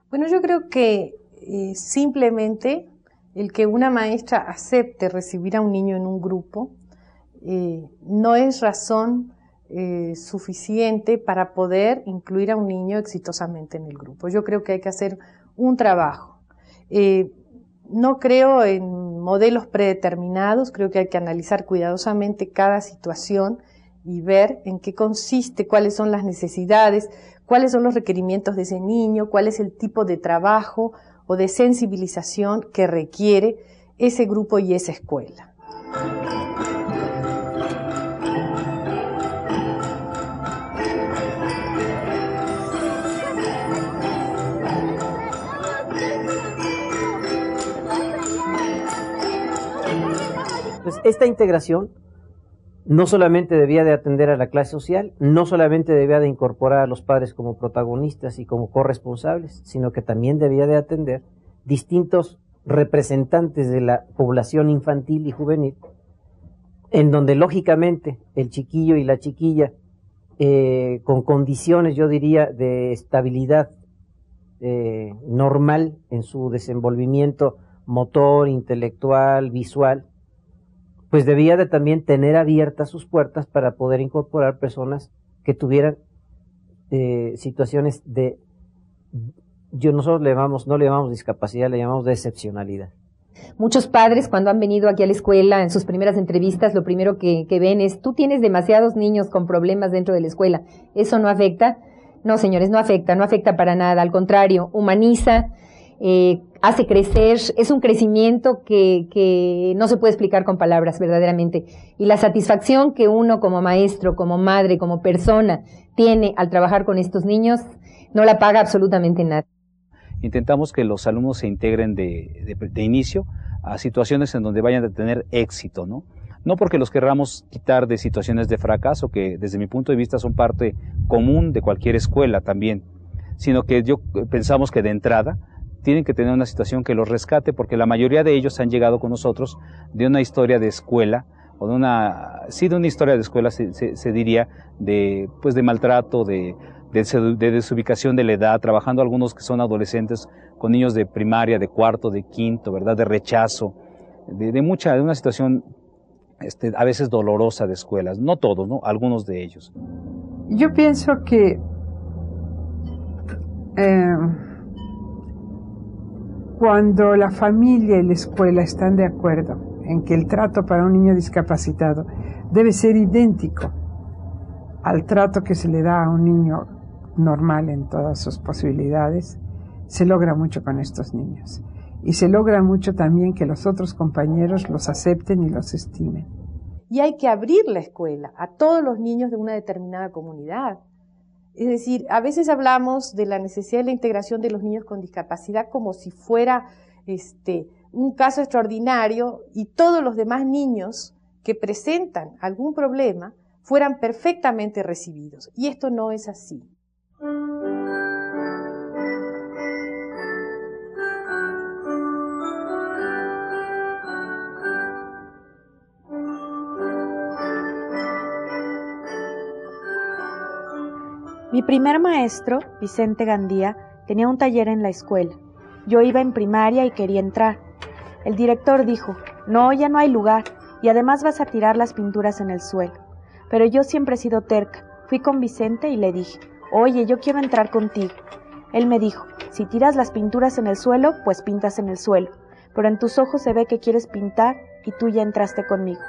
Bueno, yo creo que simplemente el que una maestra acepte recibir a un niño en un grupo no es razón suficiente para poder incluir a un niño exitosamente en el grupo. Yo creo que hay que hacer un trabajo. No creo en modelos predeterminados, creo que hay que analizar cuidadosamente cada situación y ver en qué consiste, cuáles son las necesidades, cuáles son los requerimientos de ese niño, cuál es el tipo de trabajo o de sensibilización que requiere ese grupo y esa escuela. Pues esta integración no solamente debía de atender a la clase social, no solamente debía de incorporar a los padres como protagonistas y como corresponsables, sino que también debía de atender distintos representantes de la población infantil y juvenil, en donde lógicamente el chiquillo y la chiquilla con condiciones, yo diría, de estabilidad normal en su desenvolvimiento motor, intelectual, visual, pues debía de también tener abiertas sus puertas para poder incorporar personas que tuvieran situaciones de, nosotros no le llamamos discapacidad, le llamamos de excepcionalidad. Muchos padres cuando han venido aquí a la escuela, en sus primeras entrevistas, lo primero que ven es, tú tienes demasiados niños con problemas dentro de la escuela, ¿eso no afecta? No, señores, no afecta para nada, al contrario, humaniza, hace crecer, es un crecimiento que no se puede explicar con palabras verdaderamente. Y la satisfacción que uno como maestro, como madre, como persona tiene al trabajar con estos niños, no la paga absolutamente nada. Intentamos que los alumnos se integren de inicio a situaciones en donde vayan a tener éxito, ¿no? No porque los querramos quitar de situaciones de fracaso, que desde mi punto de vista son parte común de cualquier escuela también, sino que pensamos que de entrada tienen que tener una situación que los rescate, porque la mayoría de ellos han llegado con nosotros de una historia de escuela, o de una historia de escuela se diría, de maltrato, de desubicación de la edad, trabajando algunos que son adolescentes con niños de primaria, de cuarto, de quinto, ¿verdad? De rechazo, de una situación a veces dolorosa de escuelas, no todos, ¿no? Algunos de ellos. Yo pienso que cuando la familia y la escuela están de acuerdo en que el trato para un niño discapacitado debe ser idéntico al trato que se le da a un niño normal en todas sus posibilidades, se logra mucho con estos niños. Y se logra mucho también que los otros compañeros los acepten y los estimen. Y hay que abrir la escuela a todos los niños de una determinada comunidad. Es decir, a veces hablamos de la necesidad de la integración de los niños con discapacidad como si fuera un caso extraordinario y todos los demás niños que presentan algún problema fueran perfectamente recibidos. Y esto no es así. Mi primer maestro, Vicente Gandía, tenía un taller en la escuela. Yo iba en primaria y quería entrar. El director dijo, no, ya no hay lugar, y además vas a tirar las pinturas en el suelo. Pero yo siempre he sido terca. Fui con Vicente y le dije, oye, yo quiero entrar contigo. Él me dijo, si tiras las pinturas en el suelo, pues pintas en el suelo. Pero en tus ojos se ve que quieres pintar y tú ya entraste conmigo.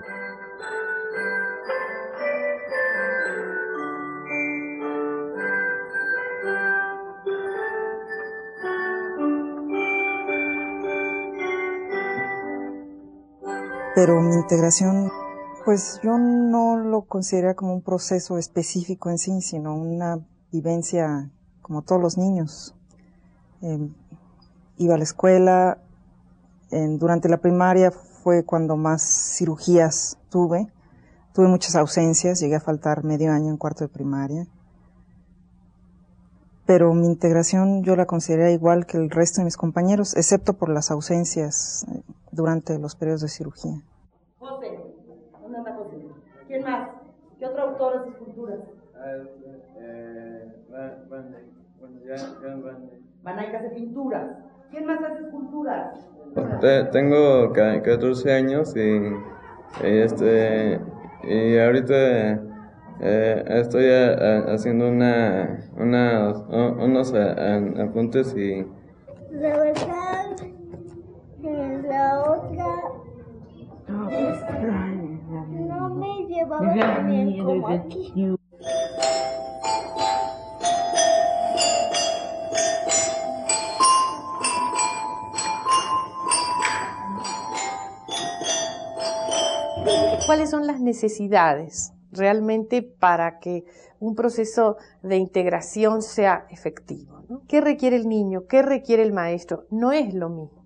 Pero mi integración, pues yo no lo considero como un proceso específico en sí, sino una vivencia como todos los niños. Iba a la escuela, durante la primaria fue cuando más cirugías tuve muchas ausencias, llegué a faltar medio año en cuarto de primaria. Pero mi integración yo la consideré igual que el resto de mis compañeros, excepto por las ausencias durante los periodos de cirugía. José, ¿dónde anda José? ¿Quién más? ¿Qué otro autor hace esculturas? Manaica hace pinturas. ¿Quién más hace esculturas? Tengo 14 años y ahorita estoy haciendo unos apuntes y... La verdad, la otra no me llevaba bien como aquí. ¿Cuáles son las necesidades realmente para que un proceso de integración sea efectivo, ¿no? ¿Qué requiere el niño? ¿Qué requiere el maestro? No es lo mismo.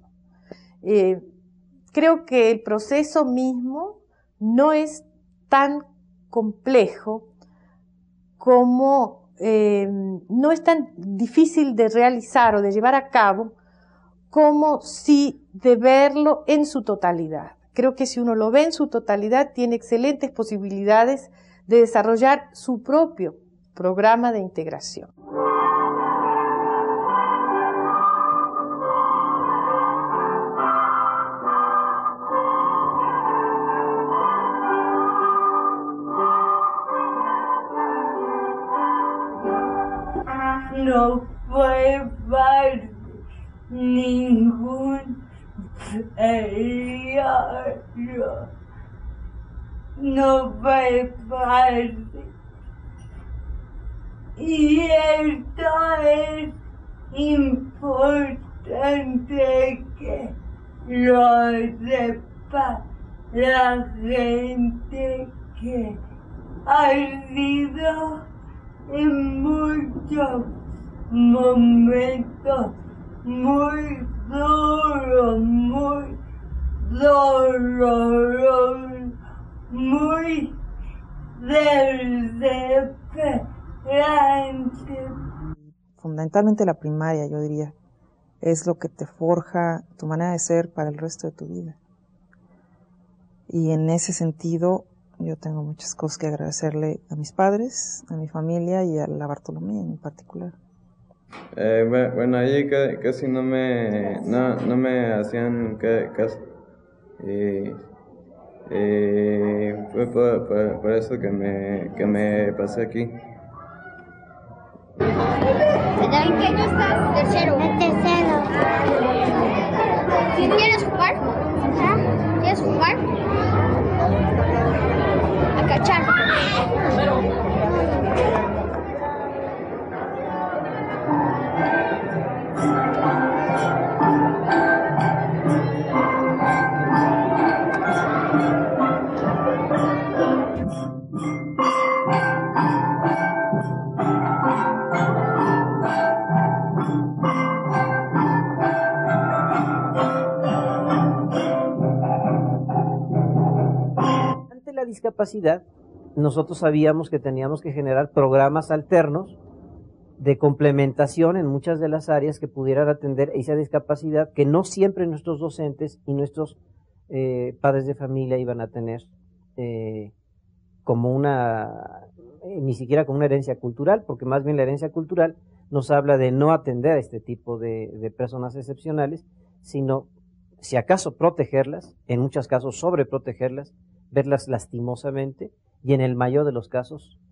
Creo que el proceso mismo no es tan complejo como, no es tan difícil de realizar o de llevar a cabo como si de verlo en su totalidad. Creo que si uno lo ve en su totalidad, tiene excelentes posibilidades de desarrollar su propio programa de integración. No fue parte ningún periodo, no fue parte, y esto es importante que lo sepa la gente que ha sido en muchos momentos muy duro, muy doloroso, muy desesperante. Fundamentalmente la primaria, yo diría, es lo que te forja tu manera de ser para el resto de tu vida. Y en ese sentido, yo tengo muchas cosas que agradecerle a mis padres, a mi familia y a la Bartolomé en particular. Bueno, ahí casi no me hacían caso. Fue por eso que me pasé aquí. ¿En qué año estás? Tercero. En tercero. ¿Quieres jugar? ¿Quieres jugar? A cachar. Discapacidad, nosotros sabíamos que teníamos que generar programas alternos de complementación en muchas de las áreas que pudieran atender esa discapacidad que no siempre nuestros docentes y nuestros padres de familia iban a tener como ni siquiera como una herencia cultural, porque más bien la herencia cultural nos habla de no atender a este tipo de personas excepcionales, sino si acaso protegerlas, en muchos casos sobreprotegerlas, verlas lastimosamente y en el mayor de los casos